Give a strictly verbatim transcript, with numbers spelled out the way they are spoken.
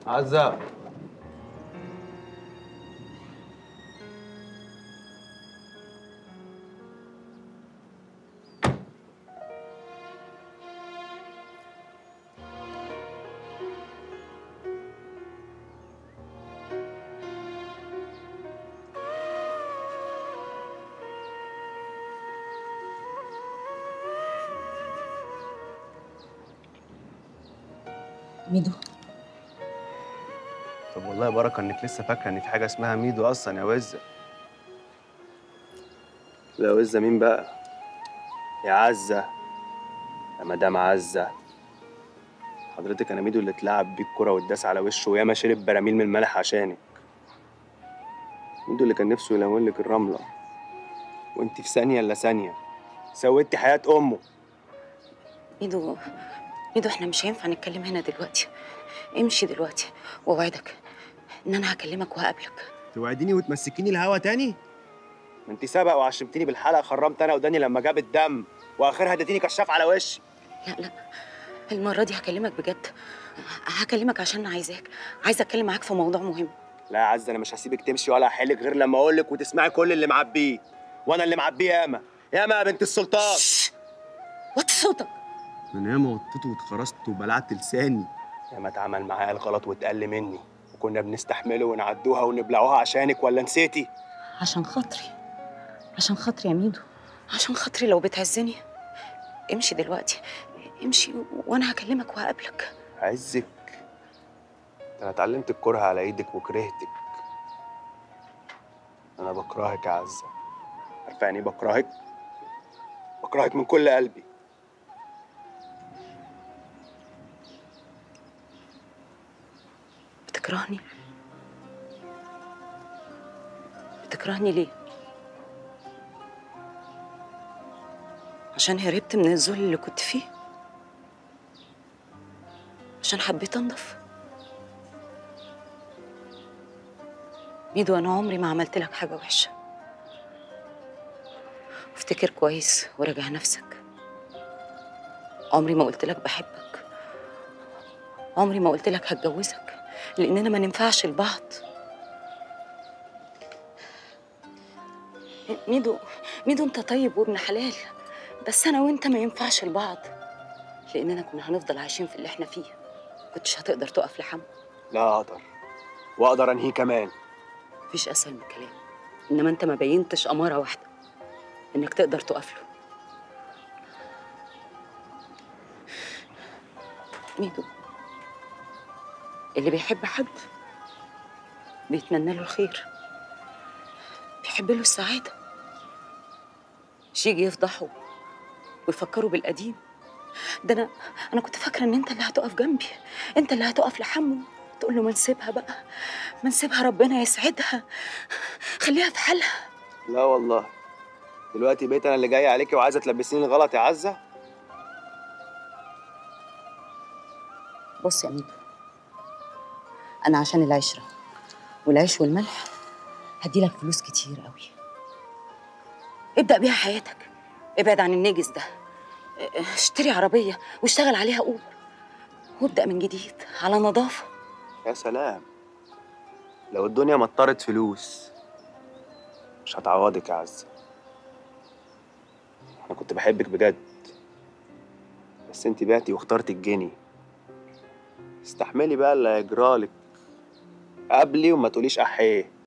عزة. ميدو. طب والله يا بركة انك لسه فاكرة ان في حاجة اسمها ميدو اصلا يا وزة. لا وزة مين بقى؟ يا عزة، يا مدام عزة. حضرتك انا ميدو اللي اتلعب بيه الكرة واتداس على وشه وياما شرب براميل من الملح عشانك. ميدو اللي كان نفسه يلون لك الرملة، وانت في ثانية الا ثانية سويتي حياة امه. ميدو ميدو احنا مش هينفع نتكلم هنا دلوقتي. امشي دلوقتي واوعدك ان انا هكلمك وهقابلك. توعديني وتمسكيني الهوا تاني؟ ما انت سبق وعشمتيني بالحلقة، خرمت انا وداني لما جاب الدم، واخرها اديتيني كشاف على وشي. لا لا، المرة دي هكلمك بجد. هكلمك عشان انا عايزاك، عايزه اتكلم معاك في موضوع مهم. لا يا عزة، انا مش هسيبك تمشي ولا هحلك غير لما اقولك وتسمعي كل اللي معبيه، وانا اللي معبيه ياما ياما يا بنت السلطان. وطي صوتك. من ياما وطيت واتخرست وبلعت لساني. ياما اتعمل معايا الغلط واتقل مني، وكنا بنستحمله ونعدوها ونبلعوها عشانك، ولا نسيتي؟ عشان خاطري، عشان خاطري يا ميدو، عشان خاطري لو بتعزني امشي دلوقتي، امشي وانا هكلمك وهقابلك. عزك؟ انا اتعلمت الكره على ايدك وكرهتك. انا بكرهك يا عزة، عارفه يعني ايه بكرهك؟ بكرهك من كل قلبي. بتكرهني؟ بتكرهني ليه؟ عشان هربت من الذل اللي كنت فيه؟ عشان حبيت انضف؟ ميدو انا عمري ما عملت لك حاجه وحشه. افتكر كويس وراجع نفسك. عمري ما قلت لك بحبك، عمري ما قلت لك هتجوزك، لاننا ما ننفعش لبعض. ميدو ميدو انت طيب وابن حلال، بس انا وانت ما ينفعش لبعض، لاننا كنا هنفضل عايشين في اللي احنا فيه. كنتش هتقدر تقف لحمو. لا اقدر، واقدر انهيه كمان. مفيش اسهل من الكلام، انما انت ما بينتش اماره واحده انك تقدر تقف له. ميدو اللي بيحب حد بيتمنى له الخير، بيحب له السعاده، مش يجي يفضحه ويفكروا بالقديم. ده انا انا كنت فاكره ان انت اللي هتقف جنبي، انت اللي هتقف لحمو، تقول له ما نسيبها بقى، ما نسيبها، ربنا يسعدها، خليها في حالها. لا والله، دلوقتي بقيت انا اللي جاي عليكي وعايزه تلبسيني الغلط يا عزه. بص يا ميدو، انا عشان العشره والعيش والملح هديلك فلوس كتير قوي. ابدأ بيها حياتك، ابعد عن النجس ده، اشتري عربيه واشتغل عليها اوبر، وابدأ من جديد على نظافه. يا سلام، لو الدنيا مطرت فلوس مش هتعوضك يا عزه. انا كنت بحبك بجد، بس انت بعتي واخترتي الجني. استحملي بقى اللي هيجرالك، قبلي وما تقوليش احيه.